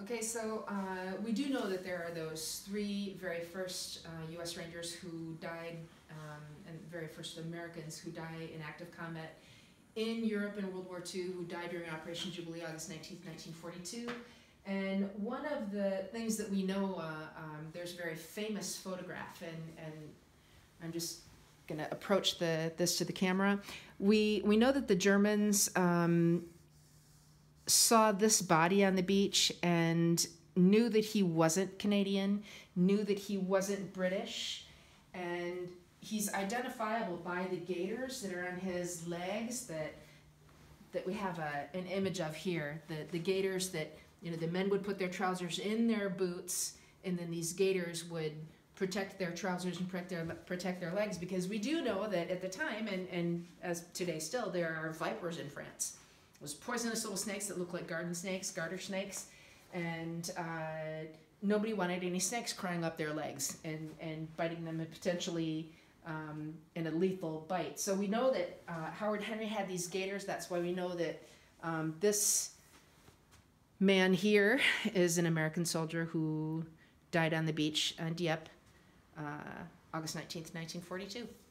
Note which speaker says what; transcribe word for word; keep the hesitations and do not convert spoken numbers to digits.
Speaker 1: Okay, so uh, we do know that there are those three very first uh, U S Rangers who died, um, and very first Americans who died in active combat in Europe in World War Two, who died during Operation Jubilee, August nineteenth, nineteen forty-two. And one of the things that we know, uh, um, there's a very famous photograph, and, and I'm just going to approach the this to the camera. We, we know that the Germans um, saw this body on the beach and knew that he wasn't Canadian, knew that he wasn't British, and he's identifiable by the gaiters that are on his legs that that we have a, an image of here. The, the gaiters that, you know, the men would put their trousers in their boots, and then these gaiters would protect their trousers and protect their, protect their legs, because we do know that at the time, and, and as today still, there are vipers in France. Those poisonous little snakes that look like garden snakes, garter snakes, and uh, nobody wanted any snakes crawling up their legs and, and biting them, and potentially um, in a lethal bite. So we know that uh, Howard Henry had these gaiters. That's why we know that um, this man here is an American soldier who died on the beach on Dieppe, uh, August nineteenth, nineteen forty-two.